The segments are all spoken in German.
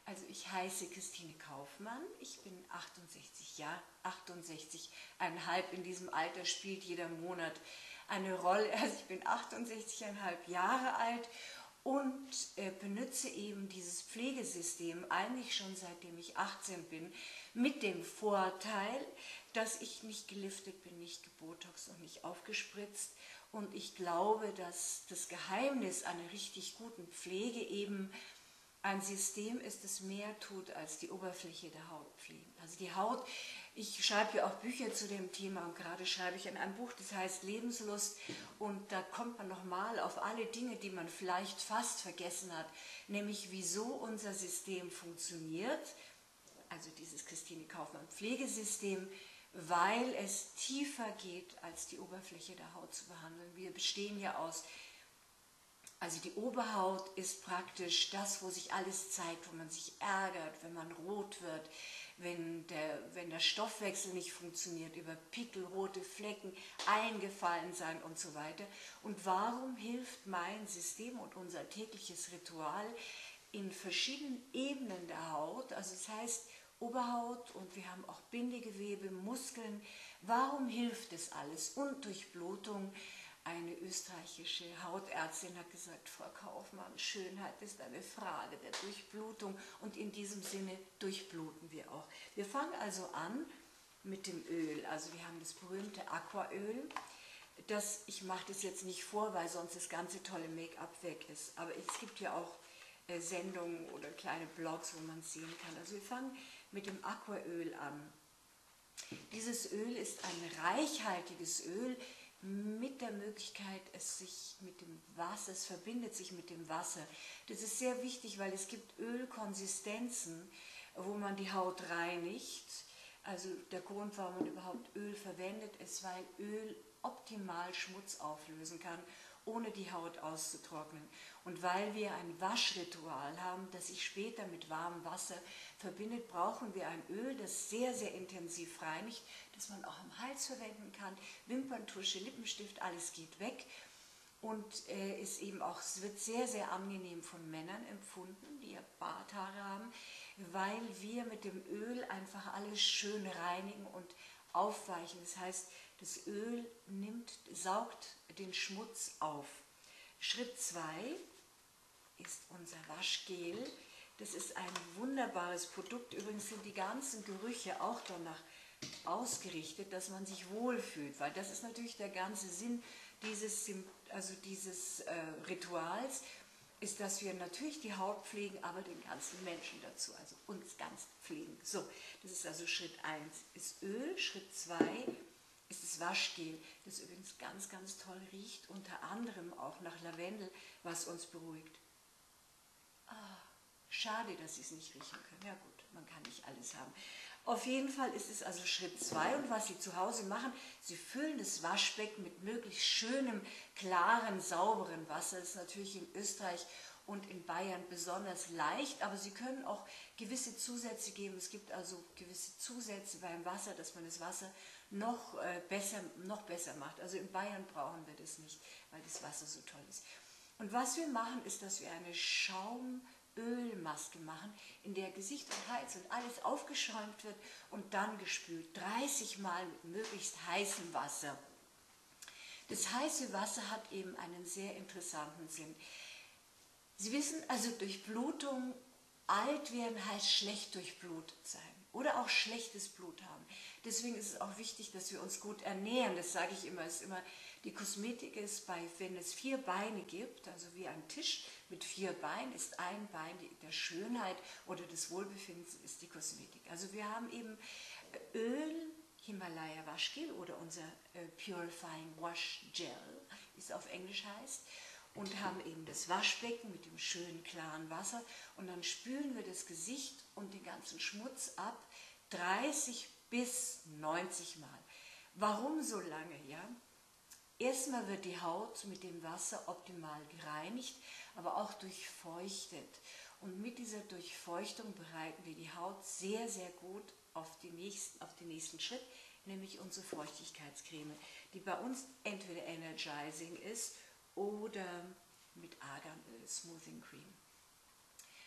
Also ich heiße Christine Kaufmann, ich bin 68 Jahre, 68,5. In diesem Alter spielt jeder Monat eine Rolle. Also ich bin 68,5 Jahre alt und benutze eben dieses Pflegesystem eigentlich schon seitdem ich 18 bin, mit dem Vorteil, dass ich nicht geliftet bin, nicht gebotoxt und nicht aufgespritzt. Und ich glaube, dass das Geheimnis einer richtig guten Pflege eben ein System ist, das mehr tut als die Oberfläche der Haut pflegen. Also die Haut, ich schreibe ja auch Bücher zu dem Thema und gerade schreibe ich an einem Buch, das heißt Lebenslust, und da kommt man nochmal auf alle Dinge, die man vielleicht fast vergessen hat, nämlich wieso unser System funktioniert, also dieses Christine Kaufmann Pflegesystem, weil es tiefer geht, als die Oberfläche der Haut zu behandeln. Wir bestehen ja aus, also die Oberhaut ist praktisch das, wo sich alles zeigt, wo man sich ärgert, wenn man rot wird, wenn der Stoffwechsel nicht funktioniert, über Pickel, rote Flecken, eingefallen sein und so weiter. Und warum hilft mein System und unser tägliches Ritual in verschiedenen Ebenen der Haut, also das heißt Oberhaut und wir haben auch Bindegewebe, Muskeln, warum hilft das alles? Und Durchblutung. Eine österreichische Hautärztin hat gesagt, Frau Kaufmann, Schönheit ist eine Frage der Durchblutung und in diesem Sinne durchbluten wir auch. Wir fangen also an mit dem Öl, also wir haben das berühmte Aquaöl. Ich mache das jetzt nicht vor, weil sonst das ganze tolle Make-up weg ist, aber es gibt ja auch Sendungen oder kleine Blogs, wo man es sehen kann. Also wir fangen mit dem Aquaöl an. Dieses Öl ist ein reichhaltiges Öl, mit der Möglichkeit, es verbindet sich mit dem Wasser. Das ist sehr wichtig, weil es gibt Ölkonsistenzen, wo man die Haut reinigt. Also der Grund, warum man überhaupt Öl verwendet, ist, weil Öl optimal Schmutz auflösen kann, ohne die Haut auszutrocknen. Und weil wir ein Waschritual haben, das sich später mit warmem Wasser verbindet, brauchen wir ein Öl, das sehr, sehr intensiv reinigt, das man auch am Hals verwenden kann. Wimperntusche, Lippenstift, alles geht weg. Und es wird sehr, sehr angenehm von Männern empfunden, die ja Barthaare haben, weil wir mit dem Öl einfach alles schön reinigen und aufweichen. Das heißt, das Öl saugt den Schmutz auf. Schritt 2 ist unser Waschgel. Das ist ein wunderbares Produkt. Übrigens sind die ganzen Gerüche auch danach ausgerichtet, dass man sich wohlfühlt, weil das ist natürlich der ganze Sinn dieses Rituals, ist, dass wir natürlich die Haut pflegen, aber den ganzen Menschen dazu, also uns ganz pflegen. So, das ist also Schritt 1 ist Öl, Schritt 2 ist das Waschgel, das übrigens ganz, ganz toll riecht, unter anderem auch nach Lavendel, was uns beruhigt. Schade, dass Sie es nicht riechen können. Ja gut, man kann nicht alles haben. Auf jeden Fall ist es also Schritt 2 und was Sie zu Hause machen, Sie füllen das Waschbecken mit möglichst schönem, klaren, sauberen Wasser. Das ist natürlich in Österreich und in Bayern besonders leicht, aber Sie können auch gewisse Zusätze geben. Es gibt also gewisse Zusätze beim Wasser, dass man das Wasser noch besser macht. Also in Bayern brauchen wir das nicht, weil das Wasser so toll ist. Und was wir machen, ist, dass wir eine Ölmaske machen, in der Gesicht und Hals und alles aufgeschäumt wird und dann gespült, 30 Mal mit möglichst heißem Wasser. Das heiße Wasser hat eben einen sehr interessanten Sinn. Sie wissen, also Durchblutung, alt werden heißt schlecht durchblutet sein oder auch schlechtes Blut haben. Deswegen ist es auch wichtig, dass wir uns gut ernähren. Das sage ich immer, die Kosmetik ist wenn es 4 Beine gibt, also wie ein Tisch mit 4 Beinen, ist ein Bein der Schönheit oder des Wohlbefindens ist die Kosmetik. Also wir haben eben Öl, Himalaya Waschgel oder unser Purifying Wash Gel, wie es auf Englisch heißt, und haben eben das Waschbecken mit dem schönen klaren Wasser und dann spülen wir das Gesicht und den ganzen Schmutz ab, 30 bis 90 Mal. Warum so lange? Ja? Erstmal wird die Haut mit dem Wasser optimal gereinigt, aber auch durchfeuchtet. Und mit dieser Durchfeuchtung bereiten wir die Haut sehr, sehr gut auf den nächsten Schritt, nämlich unsere Feuchtigkeitscreme, die bei uns entweder energizing ist oder mit Arganöl, Smoothing Cream.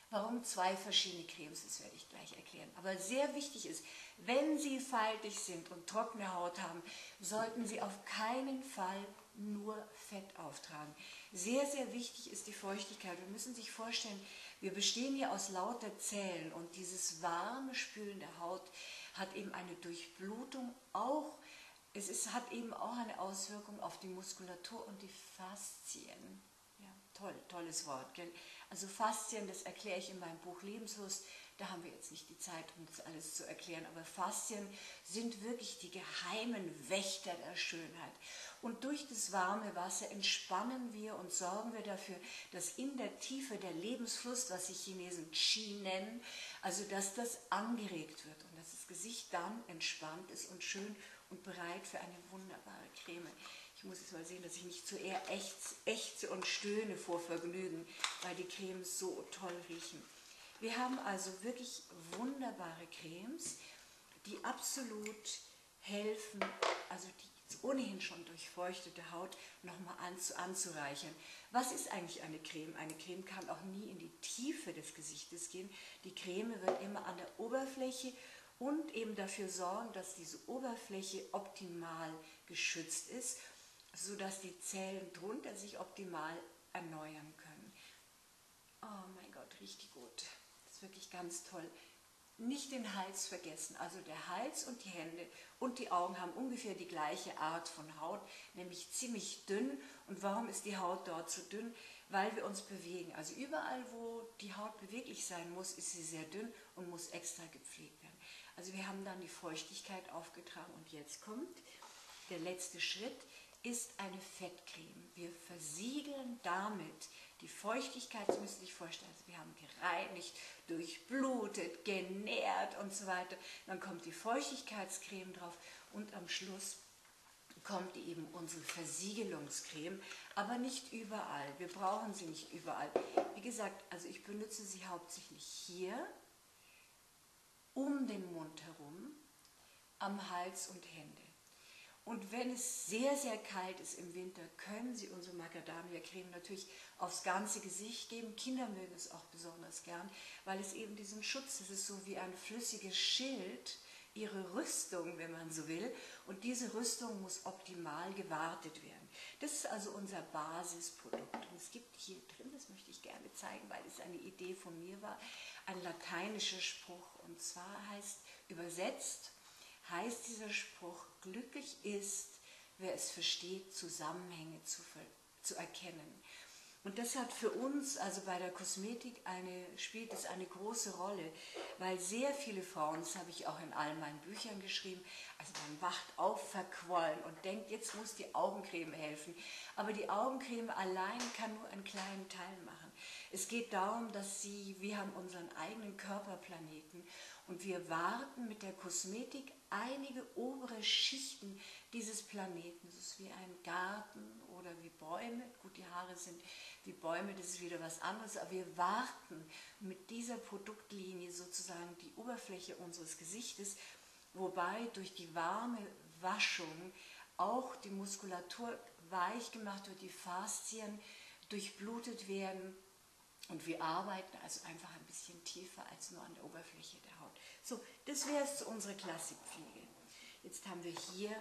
Warum zwei verschiedene Cremes, das werde ich gleich erklären. Aber sehr wichtig ist, wenn Sie faltig sind und trockene Haut haben, sollten Sie auf keinen Fall nur Fett auftragen. Sehr, sehr wichtig ist die Feuchtigkeit. Wir müssen sich vorstellen, wir bestehen hier aus lauter Zellen und dieses warme Spülen der Haut hat eben eine Durchblutung auch. Hat eben auch eine Auswirkung auf die Muskulatur und die Faszien. Ja, tolles Wort, gell? Also Faszien, das erkläre ich in meinem Buch Lebenslust. Da haben wir jetzt nicht die Zeit, um das alles zu erklären, aber Faszien sind wirklich die geheimen Wächter der Schönheit. Und durch das warme Wasser entspannen wir und sorgen wir dafür, dass in der Tiefe der Lebensfluss, was die Chinesen Qi nennen, also dass das angeregt wird und dass das Gesicht dann entspannt ist und schön und bereit für eine wunderbare Creme. Ich muss jetzt mal sehen, dass ich nicht zu eher ächze und stöhne vor Vergnügen, weil die Cremes so toll riechen. Wir haben also wirklich wunderbare Cremes, die absolut helfen, also die ohnehin schon durchfeuchtete Haut nochmal anzureichern. Was ist eigentlich eine Creme? Eine Creme kann auch nie in die Tiefe des Gesichtes gehen. Die Creme wird immer an der Oberfläche und eben dafür sorgen, dass diese Oberfläche optimal geschützt ist, sodass die Zellen drunter sich optimal erneuern können. Oh mein Gott, richtig gut. Das ist wirklich ganz toll. Nicht den Hals vergessen. Also der Hals und die Hände und die Augen haben ungefähr die gleiche Art von Haut, nämlich ziemlich dünn. Und warum ist die Haut dort so dünn? Weil wir uns bewegen. Also überall, wo die Haut beweglich sein muss, ist sie sehr dünn und muss extra gepflegt werden. Also wir haben dann die Feuchtigkeit aufgetragen und jetzt kommt der letzte Schritt, ist eine Fettcreme. Wir versiegeln damit die Feuchtigkeit, das müssen Sie sich vorstellen, also wir haben gereinigt, durchblutet, genährt und so weiter. Dann kommt die Feuchtigkeitscreme drauf und am Schluss kommt eben unsere Versiegelungscreme, aber nicht überall. Wir brauchen sie nicht überall. Wie gesagt, also ich benutze sie hauptsächlich hier, um den Mund herum, am Hals und Hände. Und wenn es sehr, sehr kalt ist im Winter, können Sie unsere Macadamia-Creme natürlich aufs ganze Gesicht geben. Kinder mögen es auch besonders gern, weil es eben diesen Schutz, das ist so wie ein flüssiges Schild, ihre Rüstung, wenn man so will. Und diese Rüstung muss optimal gewartet werden. Das ist also unser Basisprodukt. Und es gibt hier drin, das möchte ich gerne zeigen, weil es eine Idee von mir war, ein lateinischer Spruch. Und zwar übersetzt heißt dieser Spruch, glücklich ist, wer es versteht, Zusammenhänge zu erkennen. Und das hat für uns, also bei der Kosmetik, spielt es eine große Rolle, weil sehr viele Frauen, das habe ich auch in all meinen Büchern geschrieben, also man wacht auf verquollen und denkt, jetzt muss die Augencreme helfen. Aber die Augencreme allein kann nur einen kleinen Teil machen. Es geht darum, dass wir haben unseren eigenen Körperplaneten und wir warten mit der Kosmetik einige obere Schichten dieses Planeten. Das ist wie ein Garten oder wie Bäume. Gut, die Haare sind wie Bäume, das ist wieder was anderes. Aber wir warten mit dieser Produktlinie sozusagen die Oberfläche unseres Gesichtes, wobei durch die warme Waschung auch die Muskulatur weich gemacht wird, die Faszien durchblutet werden. Und wir arbeiten also einfach ein bisschen tiefer als nur an der Oberfläche der Haut. So, das wäre es zu unserer Klassikpflege. Jetzt haben wir hier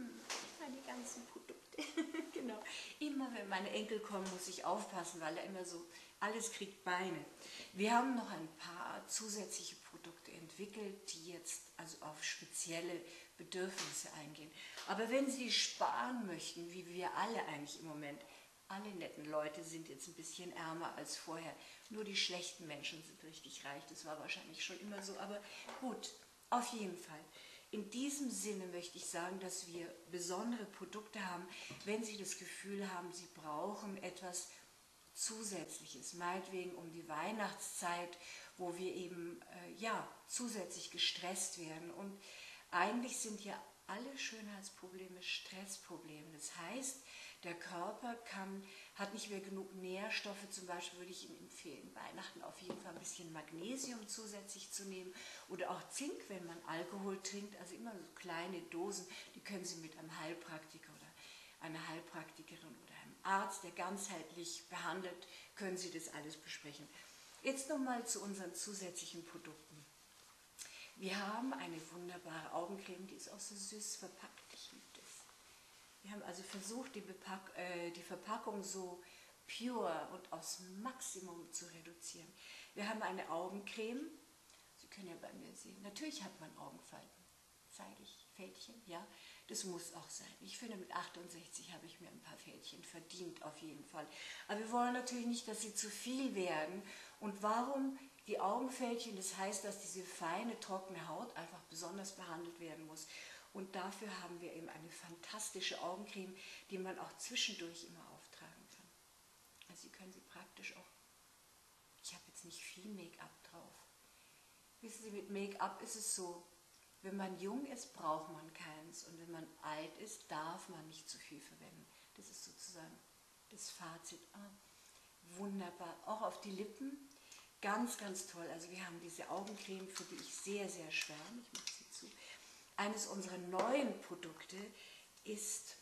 meine ganzen Produkte. Genau. Immer wenn meine Enkel kommen, muss ich aufpassen, weil er immer so, alles kriegt Beine. Wir haben noch ein paar zusätzliche Produkte entwickelt, die jetzt also auf spezielle Bedürfnisse eingehen. Aber wenn Sie sparen möchten, wie wir alle eigentlich im Moment, alle netten Leute sind jetzt ein bisschen ärmer als vorher. Nur die schlechten Menschen sind richtig reich. Das war wahrscheinlich schon immer so. Aber gut, auf jeden Fall. In diesem Sinne möchte ich sagen, dass wir besondere Produkte haben, wenn Sie das Gefühl haben, Sie brauchen etwas Zusätzliches. Meinetwegen um die Weihnachtszeit, wo wir eben zusätzlich gestresst werden. Und eigentlich sind ja alle Schönheitsprobleme Stressprobleme. Das heißt, der Körper hat nicht mehr genug Nährstoffe, zum Beispiel würde ich Ihnen empfehlen, Weihnachten auf jeden Fall ein bisschen Magnesium zusätzlich zu nehmen oder auch Zink, wenn man Alkohol trinkt, also immer so kleine Dosen, die können Sie mit einem Heilpraktiker oder einer Heilpraktikerin oder einem Arzt, der ganzheitlich behandelt, können Sie das alles besprechen. Jetzt nochmal zu unseren zusätzlichen Produkten. Wir haben eine wunderbare Augencreme, die ist auch so süß verpackt. Ich liebe das. Wir haben also versucht, die Verpackung so pure und aufs Maximum zu reduzieren. Wir haben eine Augencreme. Sie können ja bei mir sehen. Natürlich hat man Augenfalten. Zeige ich Fältchen? Ja, das muss auch sein. Ich finde, mit 68 habe ich mir ein paar Fältchen verdient, auf jeden Fall. Aber wir wollen natürlich nicht, dass sie zu viel werden. Und warum die Augenfältchen? Das heißt, dass diese feine, trockene Haut einfach besonders behandelt werden muss. Und dafür haben wir eben eine fantastische Augencreme, die man auch zwischendurch immer auftragen kann. Also Sie können sie praktisch auch, ich habe jetzt nicht viel Make-up drauf. Wissen Sie, mit Make-up ist es so, wenn man jung ist, braucht man keins. Und wenn man alt ist, darf man nicht zu viel verwenden. Das ist sozusagen das Fazit. Wunderbar. Auch auf die Lippen. Ganz, ganz toll. Also wir haben diese Augencreme, für die ich sehr, sehr schwärme. Ich mache sie zu. Eines unserer neuen Produkte ist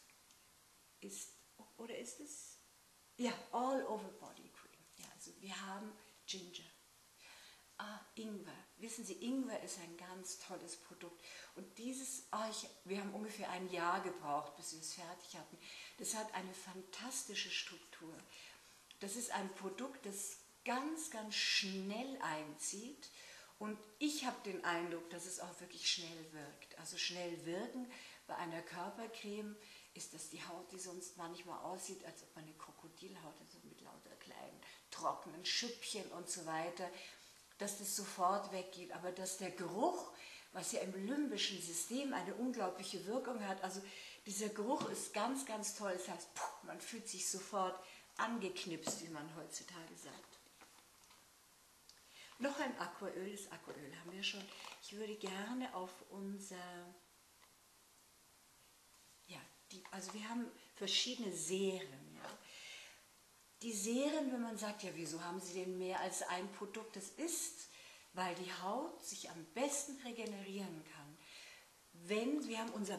es? Ja, All Over Body Cream. Ja, also wir haben Ginger. Ingwer. Wissen Sie, Ingwer ist ein ganz tolles Produkt. Und wir haben ungefähr ein Jahr gebraucht, bis wir es fertig hatten. Das hat eine fantastische Struktur. Das ist ein Produkt, das ganz, ganz schnell einzieht. Und ich habe den Eindruck, dass es auch wirklich schnell wirkt. Also schnell wirken bei einer Körpercreme ist das die Haut, die sonst manchmal aussieht, als ob man eine Krokodilhaut hat, also mit lauter kleinen, trockenen Schüppchen und so weiter, dass das sofort weggeht. Aber dass der Geruch, was ja im limbischen System eine unglaubliche Wirkung hat, also dieser Geruch ist ganz, ganz toll. Das heißt, man fühlt sich sofort angeknipst, wie man heutzutage sagt. Noch ein Aquaöl, das Aquaöl haben wir schon. Ich würde gerne auf also wir haben verschiedene Serien. Ja. Die Serien, wenn man sagt, ja wieso haben Sie denn mehr als ein Produkt? Das ist, weil die Haut sich am besten regenerieren kann. Wir haben unser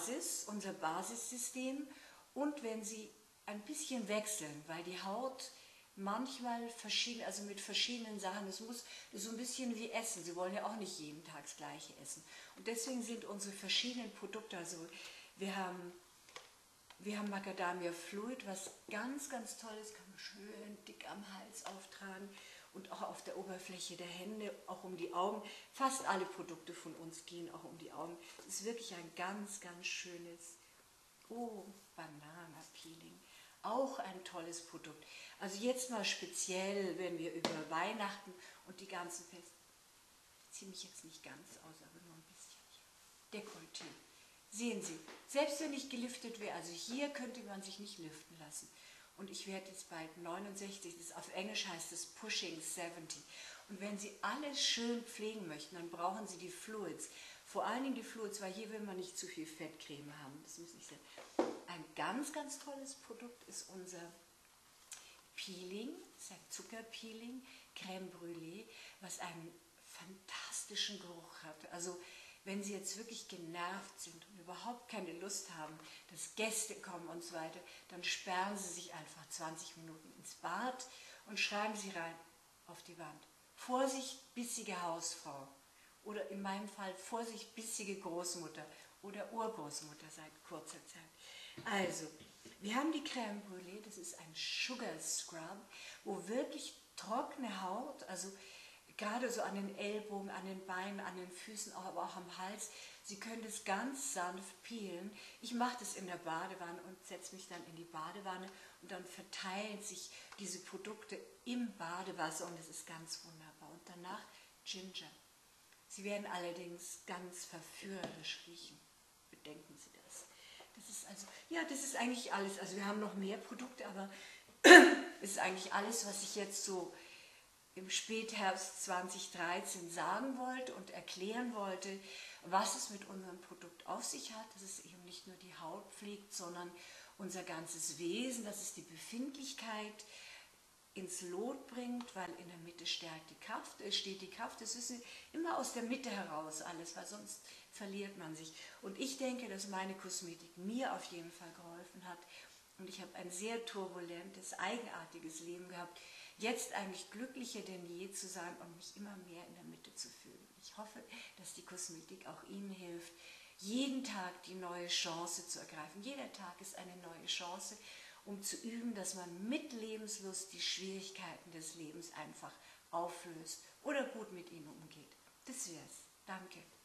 Basissystem und wenn Sie ein bisschen wechseln, weil die Haut manchmal mit verschiedenen Sachen, das ist so ein bisschen wie Essen. Sie wollen ja auch nicht jeden Tag das Gleiche essen. Und deswegen sind unsere verschiedenen Produkte, also wir haben Macadamia Fluid, was ganz, ganz toll ist, kann man schön dick am Hals auftragen und auch auf der Oberfläche der Hände, auch um die Augen. Fast alle Produkte von uns gehen auch um die Augen. Es ist wirklich ein ganz, ganz schönes, Banana-Peeling. Auch ein tolles Produkt. Also jetzt mal speziell, wenn wir über Weihnachten und die ganzen Feste, ich ziehe mich jetzt nicht ganz aus, aber nur ein bisschen. Dekolleté. Sehen Sie, selbst wenn ich geliftet wäre, also hier könnte man sich nicht liften lassen. Und ich werde jetzt bald 69, auf Englisch heißt es Pushing 70. Und wenn Sie alles schön pflegen möchten, dann brauchen Sie die Fluids. Vor allen Dingen die Fluids, weil hier will man nicht zu viel Fettcreme haben. Das muss nicht sein. Ein ganz, ganz tolles Produkt ist unser Peeling, das ist ein Zuckerpeeling, Crème Brûlée, was einen fantastischen Geruch hat. Also wenn Sie jetzt wirklich genervt sind und überhaupt keine Lust haben, dass Gäste kommen und so weiter, dann sperren Sie sich einfach 20 Minuten ins Bad und schreiben Sie rein auf die Wand. Vorsicht, bissige Hausfrau. Oder in meinem Fall Vorsicht, bissige Großmutter oder Urgroßmutter seit kurzer Zeit. Also, wir haben die Crème Brûlée, das ist ein Sugar Scrub, wo wirklich trockene Haut, also gerade so an den Ellbogen, an den Beinen, an den Füßen, aber auch am Hals. Sie können das ganz sanft peelen. Ich mache das in der Badewanne und setze mich dann in die Badewanne und dann verteilen sich diese Produkte im Badewasser und das ist ganz wunderbar. Und danach Ginger. Sie werden allerdings ganz verführerisch riechen. Bedenken Sie das. Das ist also, ja, das ist eigentlich alles. Also wir haben noch mehr Produkte, aber es ist eigentlich alles, was ich jetzt so im Spätherbst 2013 sagen wollte und erklären wollte, was es mit unserem Produkt auf sich hat, dass es eben nicht nur die Haut pflegt, sondern unser ganzes Wesen, dass es die Befindlichkeit ins Lot bringt, weil in der Mitte steht die Kraft. Es ist immer aus der Mitte heraus alles, weil sonst verliert man sich. Und ich denke, dass meine Kosmetik mir auf jeden Fall geholfen hat. Und ich habe ein sehr turbulentes, eigenartiges Leben gehabt. jetzt eigentlich glücklicher denn je zu sein und mich immer mehr in der Mitte zu fühlen. Ich hoffe, dass die Kosmetik auch Ihnen hilft, jeden Tag die neue Chance zu ergreifen. Jeder Tag ist eine neue Chance, um zu üben, dass man mit Lebenslust die Schwierigkeiten des Lebens einfach auflöst oder gut mit ihnen umgeht. Das wär's. Danke.